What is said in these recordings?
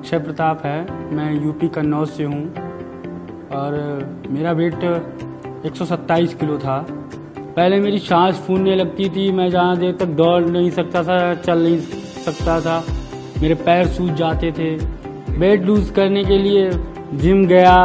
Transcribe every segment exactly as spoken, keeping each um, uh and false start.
अक्षय प्रताप है। मैं यूपी कन्नौज से हूँ और मेरा वेट एक सौ सत्ताईस किलो था। पहले मेरी सांस फूलने लगती थी, मैं जहाँ देर तक दौड़ नहीं सकता था, चल नहीं सकता था, मेरे पैर सूज जाते थे। वेट लूज करने के लिए जिम गया,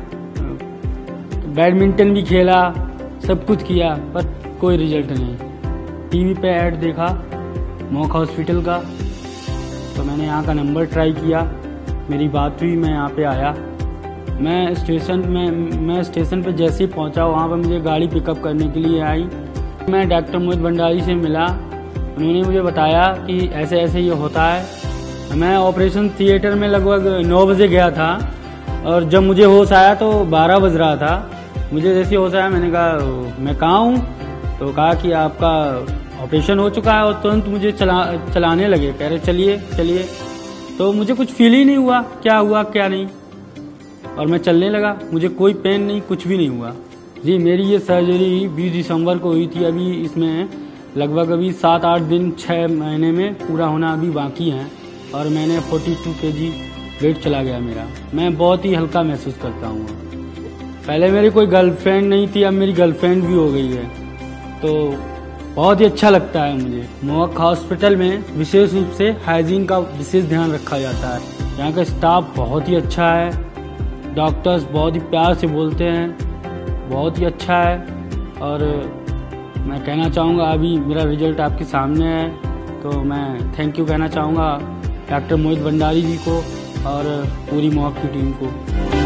बैडमिंटन भी खेला, सब कुछ किया पर कोई रिजल्ट नहीं। टीवी पे ऐड देखा मोहक हॉस्पिटल का, तो मैंने यहाँ का नंबर ट्राई किया, मेरी बात हुई, मैं यहाँ पे आया। मैं स्टेशन में मैं स्टेशन पे जैसे ही पहुँचा, वहाँ पर मुझे गाड़ी पिकअप करने के लिए आई। मैं डॉक्टर मोहित भंडारी से मिला, उन्होंने मुझे बताया कि ऐसे ऐसे ये होता है। मैं ऑपरेशन थिएटर में लगभग नौ बजे गया था और जब मुझे होश आया तो बारह बज रहा था। मुझे जैसे होश आया, मैंने कहा मैं कहाँ हूँ, तो कहा कि आपका ऑपरेशन हो चुका है और तुरंत तो मुझे चला चलाने लगे, कह रहे चलिए चलिए। तो मुझे कुछ फील ही नहीं हुआ क्या हुआ क्या नहीं, और मैं चलने लगा, मुझे कोई पेन नहीं, कुछ भी नहीं हुआ। जी, मेरी ये सर्जरी बीस दिसंबर को हुई थी। अभी इसमें लगभग अभी सात आठ दिन छः महीने में पूरा होना अभी बाकी है और मैंने बयालीस केजी वेट चला गया मेरा। मैं बहुत ही हल्का महसूस करता हूँ। पहले मेरी कोई गर्लफ्रेंड नहीं थी, अब मेरी गर्लफ्रेंड भी हो गई है, तो बहुत ही अच्छा लगता है मुझे। मोहक हॉस्पिटल में विशेष रूप से हाइजीन का विशेष ध्यान रखा जाता है। यहाँ का स्टाफ बहुत ही अच्छा है, डॉक्टर्स बहुत ही प्यार से बोलते हैं, बहुत ही अच्छा है। और मैं कहना चाहूँगा, अभी मेरा रिजल्ट आपके सामने है, तो मैं थैंक यू कहना चाहूँगा डॉक्टर मोहित भंडारी जी को और पूरी मोहक की टीम को।